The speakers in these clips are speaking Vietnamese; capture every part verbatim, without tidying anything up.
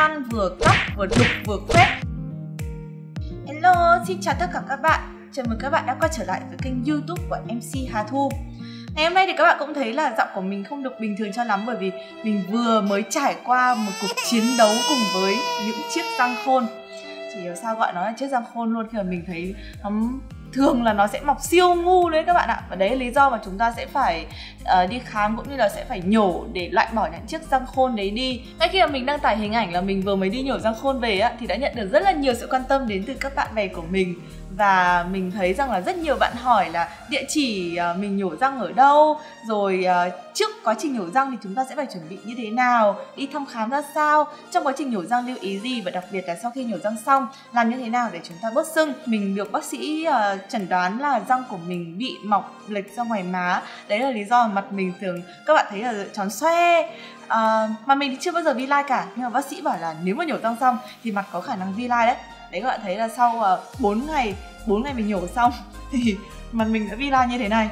nhăn, vừa cắp, vừa đục, vừa khoét. Hello, xin chào tất cả các bạn. Chào mừng các bạn đã quay trở lại với kênh YouTube của em xê Hà Thu. Ngày hôm nay thì các bạn cũng thấy là giọng của mình không được bình thường cho lắm, bởi vì mình vừa mới trải qua một cuộc chiến đấu cùng với những chiếc răng khôn. Chỉ hiểu sao gọi nó là chiếc răng khôn luôn, khi mà mình thấy nó thường là nó sẽ mọc siêu ngu đấy các bạn ạ. Và đấy là lý do mà chúng ta sẽ phải uh, đi khám cũng như là sẽ phải nhổ để loại bỏ những chiếc răng khôn đấy đi. Ngay khi mà mình đăng tải hình ảnh là mình vừa mới đi nhổ răng khôn về á, thì đã nhận được rất là nhiều sự quan tâm đến từ các bạn bè của mình. Và mình thấy rằng là rất nhiều bạn hỏi là địa chỉ uh, mình nhổ răng ở đâu, rồi uh, trước quá trình nhổ răng thì chúng ta sẽ phải chuẩn bị như thế nào, đi thăm khám ra sao, trong quá trình nhổ răng lưu ý gì, và đặc biệt là sau khi nhổ răng xong làm như thế nào để chúng ta bớt sưng. Mình được bác sĩ uh, chẩn đoán là răng của mình bị mọc lệch ra ngoài má. Đấy là lý do mà mặt mình thường các bạn thấy là tròn xoe. uh, Mà mình thì chưa bao giờ vi like cả, nhưng mà bác sĩ bảo là nếu mà nhổ răng xong thì mặt có khả năng vi like đấy. Đấy, các bạn thấy là sau uh, bốn ngày bốn ngày mình nhổ xong thì mặt mình đã vi like như thế này.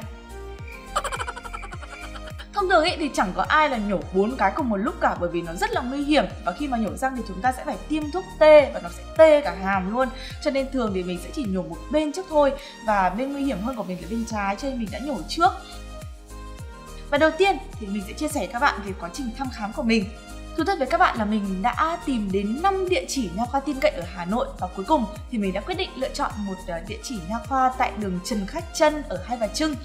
Thông thường ý, thì chẳng có ai là nhổ bốn cái cùng một lúc cả, bởi vì nó rất là nguy hiểm. Và khi mà nhổ răng thì chúng ta sẽ phải tiêm thuốc tê, và nó sẽ tê cả hàm luôn. Cho nên thường thì mình sẽ chỉ nhổ một bên trước thôi. Và bên nguy hiểm hơn của mình là bên trái, cho nên mình đã nhổ trước. Và đầu tiên thì mình sẽ chia sẻ các bạn về quá trình thăm khám của mình. Thú thật với các bạn là mình đã tìm đến năm địa chỉ nha khoa tin cậy ở Hà Nội, và cuối cùng thì mình đã quyết định lựa chọn một địa chỉ nha khoa tại đường Trần Khách Trân ở Hai Bà Trưng.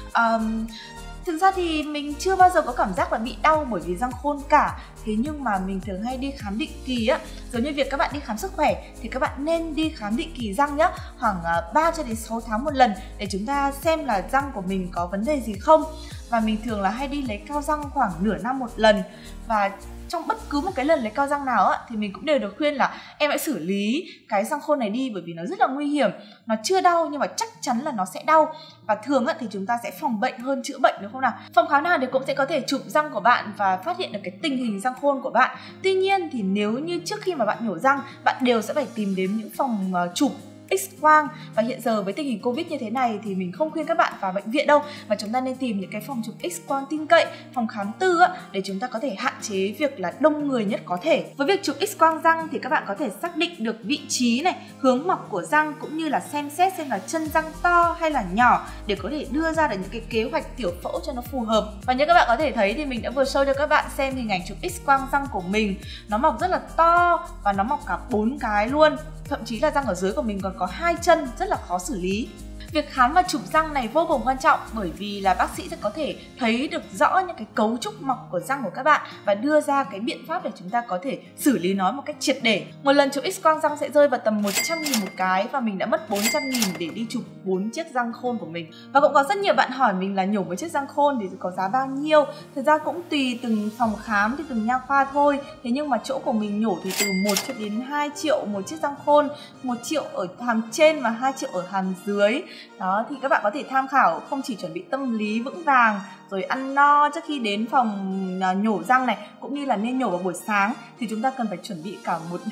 Um, Thực ra thì mình chưa bao giờ có cảm giác là bị đau bởi vì răng khôn cả. Thế nhưng mà mình thường hay đi khám định kỳ á. Giống như việc các bạn đi khám sức khỏe thì các bạn nên đi khám định kỳ răng nhá, khoảng ba cho đến sáu tháng một lần, để chúng ta xem là răng của mình có vấn đề gì không. Và mình thường là hay đi lấy cao răng khoảng nửa năm một lần. Và trong bất cứ một cái lần lấy cao răng nào á, thì mình cũng đều được khuyên là em hãy xử lý cái răng khôn này đi, bởi vì nó rất là nguy hiểm. Nó chưa đau nhưng mà chắc chắn là nó sẽ đau. Và thường á, thì chúng ta sẽ phòng bệnh hơn chữa bệnh, đúng không nào? Phòng khám nào thì cũng sẽ có thể chụp răng của bạn và phát hiện được cái tình hình răng khôn của bạn. Tuy nhiên thì nếu như trước khi mà bạn nhổ răng, bạn đều sẽ phải tìm đến những phòng uh, chụp X-quang. Và hiện giờ với tình hình Covid như thế này thì mình không khuyên các bạn vào bệnh viện đâu, mà chúng ta nên tìm những cái phòng chụp X-quang tin cậy, phòng khám tư á, để chúng ta có thể hạn chế việc là đông người nhất có thể. Với việc chụp X-quang răng thì các bạn có thể xác định được vị trí này, hướng mọc của răng, cũng như là xem xét xem là chân răng to hay là nhỏ, để có thể đưa ra được những cái kế hoạch tiểu phẫu cho nó phù hợp. Và như các bạn có thể thấy thì mình đã vừa show cho các bạn xem hình ảnh chụp X-quang răng của mình. Nó mọc rất là to và nó mọc cả bốn cái luôn. Thậm chí là răng ở dưới của mình còn có hai chân, rất là khó xử lý. Việc khám và chụp răng này vô cùng quan trọng, bởi vì là bác sĩ sẽ có thể thấy được rõ những cái cấu trúc mọc của răng của các bạn và đưa ra cái biện pháp để chúng ta có thể xử lý nó một cách triệt để. Một lần chụp X-quang răng sẽ rơi vào tầm một trăm nghìn một cái, và mình đã mất bốn trăm nghìn để đi chụp bốn chiếc răng khôn của mình. Và cũng có rất nhiều bạn hỏi mình là nhổ một chiếc răng khôn thì có giá bao nhiêu. Thực ra cũng tùy từng phòng khám, thì từng nha khoa thôi. Thế nhưng mà chỗ của mình nhổ thì từ một cho đến hai triệu một chiếc răng khôn, một triệu ở hàm trên và hai triệu ở hàm dưới. Đó, thì các bạn có thể tham khảo, không chỉ chuẩn bị tâm lý vững vàng rồi ăn no trước khi đến phòng nhổ răng này, cũng như là nên nhổ vào buổi sáng, thì chúng ta cần phải chuẩn bị cả một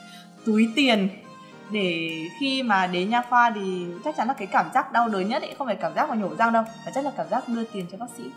túi tiền, để khi mà đến nha khoa thì chắc chắn là cái cảm giác đau đớn nhất ấy không phải cảm giác mà nhổ răng đâu, mà chắc là cảm giác đưa tiền cho bác sĩ.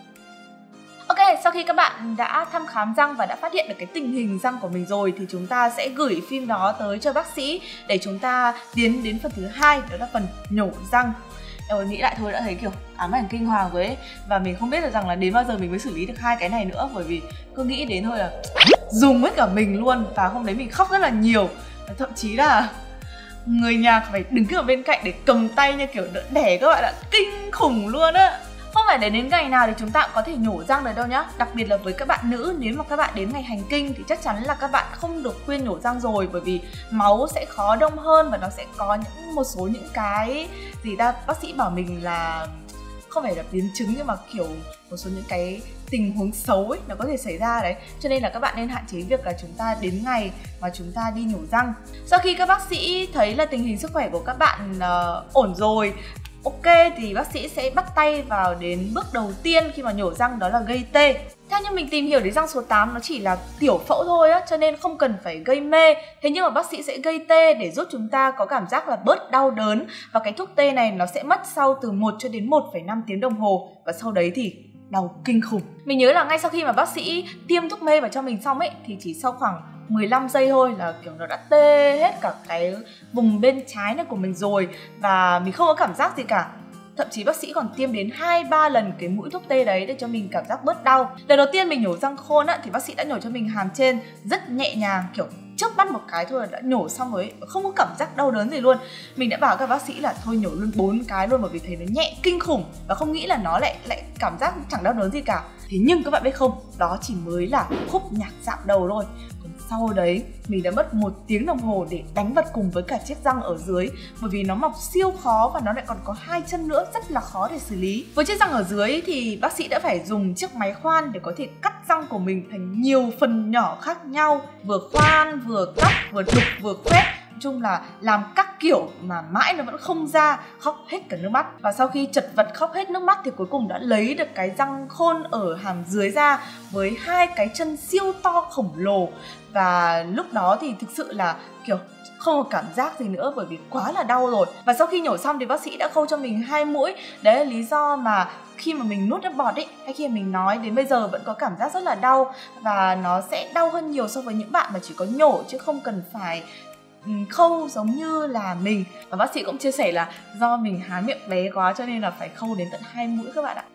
Ok, sau khi các bạn đã thăm khám răng và đã phát hiện được cái tình hình răng của mình rồi, thì chúng ta sẽ gửi phim đó tới cho bác sĩ để chúng ta tiến đến phần thứ hai, đó là phần nhổ răng. Em nghĩ lại thôi đã thấy kiểu ám ảnh kinh hoàng với ấy. Và mình không biết được rằng là đến bao giờ mình mới xử lý được hai cái này nữa, bởi vì cứ nghĩ đến thôi là dùng hết cả mình luôn. Và hôm đấy mình khóc rất là nhiều, thậm chí là người nhà phải đứng ở bên cạnh để cầm tay như kiểu đỡ đẻ các bạn ạ. Kinh khủng luôn á. Không phải để đến ngày nào thì chúng ta cũng có thể nhổ răng được đâu nhá. Đặc biệt là với các bạn nữ, nếu mà các bạn đến ngày hành kinh thì chắc chắn là các bạn không được khuyên nhổ răng rồi, bởi vì máu sẽ khó đông hơn và nó sẽ có những một số những cái gì ta, bác sĩ bảo mình là không phải là biến chứng, nhưng mà kiểu một số những cái tình huống xấu ấy nó có thể xảy ra đấy. Cho nên là các bạn nên hạn chế việc là chúng ta đến ngày mà chúng ta đi nhổ răng. Sau khi các bác sĩ thấy là tình hình sức khỏe của các bạn uh, ổn rồi, ok, thì bác sĩ sẽ bắt tay vào đến bước đầu tiên khi mà nhổ răng, đó là gây tê. Theo như mình tìm hiểu thì răng số tám nó chỉ là tiểu phẫu thôi á, cho nên không cần phải gây mê. Thế nhưng mà bác sĩ sẽ gây tê để giúp chúng ta có cảm giác là bớt đau đớn. Và cái thuốc tê này nó sẽ mất sau từ một cho đến một phẩy năm tiếng đồng hồ. Và sau đấy thì đau kinh khủng. Mình nhớ là ngay sau khi mà bác sĩ tiêm thuốc mê vào cho mình xong ấy, thì chỉ sau khoảng mười lăm giây thôi là kiểu nó đã tê hết cả cái vùng bên trái này của mình rồi, và mình không có cảm giác gì cả. Thậm chí bác sĩ còn tiêm đến hai ba lần cái mũi thuốc tê đấy để cho mình cảm giác bớt đau. Lần đầu tiên mình nhổ răng khôn á, thì bác sĩ đã nhổ cho mình hàm trên rất nhẹ nhàng, kiểu chớp mắt một cái thôi là đã nhổ xong rồi, không có cảm giác đau đớn gì luôn. Mình đã bảo các bác sĩ là thôi nhổ luôn bốn cái luôn, bởi vì thấy nó nhẹ kinh khủng và không nghĩ là nó lại lại cảm giác chẳng đau đớn gì cả. Thế nhưng các bạn biết không, đó chỉ mới là khúc nhạc dạo đầu thôi. Còn sau đấy mình đã mất một tiếng đồng hồ để đánh vật cùng với cả chiếc răng ở dưới, bởi vì nó mọc siêu khó và nó lại còn có hai chân nữa, rất là khó để xử lý. Với chiếc răng ở dưới thì bác sĩ đã phải dùng chiếc máy khoan để có thể cắt răng của mình thành nhiều phần nhỏ khác nhau, vừa khoan vừa cắt vừa đục vừa khoét, nói chung là làm các kiểu mà mãi nó vẫn không ra, khóc hết cả nước mắt. Và sau khi chật vật khóc hết nước mắt thì cuối cùng đã lấy được cái răng khôn ở hàm dưới ra với hai cái chân siêu to khổng lồ. Và lúc đó thì thực sự là kiểu không có cảm giác gì nữa, bởi vì quá là đau rồi. Và sau khi nhổ xong thì bác sĩ đã khâu cho mình hai mũi. Đấy là lý do mà khi mà mình nuốt nước bọt ấy, hay khi mà mình nói đến bây giờ vẫn có cảm giác rất là đau, và nó sẽ đau hơn nhiều so với những bạn mà chỉ có nhổ chứ không cần phải khâu giống như là mình. Và bác sĩ cũng chia sẻ là do mình há miệng bé quá cho nên là phải khâu đến tận hai mũi các bạn ạ.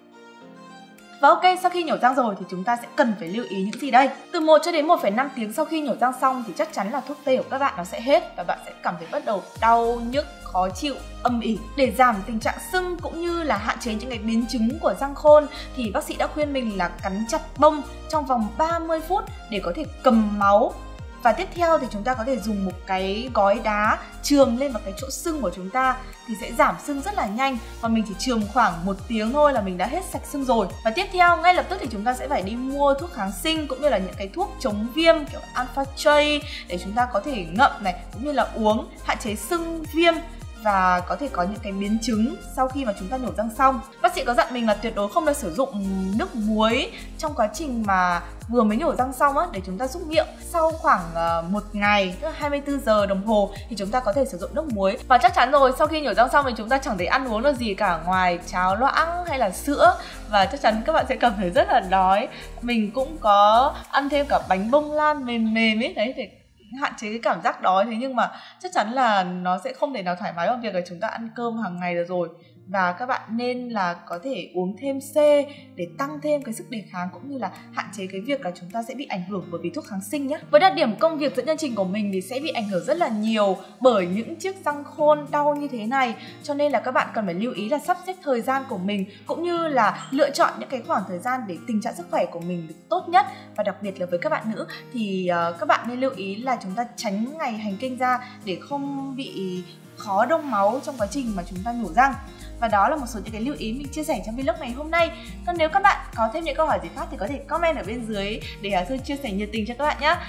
Và ok, sau khi nhổ răng rồi thì chúng ta sẽ cần phải lưu ý những gì đây? Từ một cho đến một phẩy năm tiếng sau khi nhổ răng xong thì chắc chắn là thuốc tê của các bạn nó sẽ hết và bạn sẽ cảm thấy bắt đầu đau, nhức, khó chịu, âm ỉ. Để giảm tình trạng sưng cũng như là hạn chế những cái biến chứng của răng khôn thì bác sĩ đã khuyên mình là cắn chặt bông trong vòng ba mươi phút để có thể cầm máu. Và tiếp theo thì chúng ta có thể dùng một cái gói đá chườm lên vào cái chỗ sưng của chúng ta thì sẽ giảm sưng rất là nhanh. Và mình chỉ chườm khoảng một tiếng thôi là mình đã hết sạch sưng rồi. Và tiếp theo ngay lập tức thì chúng ta sẽ phải đi mua thuốc kháng sinh cũng như là những cái thuốc chống viêm kiểu Alpha J để chúng ta có thể ngậm này, cũng như là uống hạn chế sưng viêm và có thể có những cái biến chứng sau khi mà chúng ta nhổ răng xong. Bác sĩ có dặn mình là tuyệt đối không được sử dụng nước muối trong quá trình mà vừa mới nhổ răng xong á, để chúng ta xúc miệng. Sau khoảng uh, một ngày, tức là hai mươi tư giờ đồng hồ thì chúng ta có thể sử dụng nước muối. Và chắc chắn rồi, sau khi nhổ răng xong thì chúng ta chẳng thể ăn uống được gì cả ngoài cháo loãng hay là sữa, và chắc chắn các bạn sẽ cảm thấy rất là đói. Mình cũng có ăn thêm cả bánh bông lan mềm mềm ấy đấy để hạn chế cái cảm giác đói. Thế nhưng mà chắc chắn là nó sẽ không thể nào thoải mái bằng việc là chúng ta ăn cơm hàng ngày được rồi. Và các bạn nên là có thể uống thêm C để tăng thêm cái sức đề kháng cũng như là hạn chế cái việc là chúng ta sẽ bị ảnh hưởng bởi vì thuốc kháng sinh nhé. Với đặc điểm công việc dẫn chương trình của mình thì sẽ bị ảnh hưởng rất là nhiều bởi những chiếc răng khôn đau như thế này, cho nên là các bạn cần phải lưu ý là sắp xếp thời gian của mình cũng như là lựa chọn những cái khoảng thời gian để tình trạng sức khỏe của mình được tốt nhất. Và đặc biệt là với các bạn nữ thì uh, các bạn nên lưu ý là chúng ta tránh ngày hành kinh ra để không bị khó đông máu trong quá trình mà chúng ta nhổ răng. Và đó là một số những cái lưu ý mình chia sẻ trong vlog ngày hôm nay. Còn nếu các bạn có thêm những câu hỏi gì khác thì có thể comment ở bên dưới để Hà Thư chia sẻ nhiệt tình cho các bạn nhé.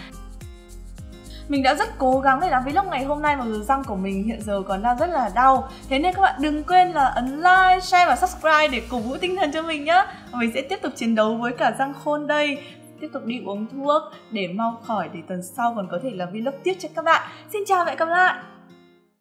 Mình đã rất cố gắng để làm vlog ngày hôm nay mặc dù răng của mình hiện giờ còn đang rất là đau. Thế nên các bạn đừng quên là ấn like, share và subscribe để cổ vũ tinh thần cho mình nhé. Và mình sẽ tiếp tục chiến đấu với cả răng khôn đây. Tiếp tục đi uống thuốc để mau khỏi để tuần sau còn có thể làm vlog tiếp cho các bạn. Xin chào và hẹn gặp lại.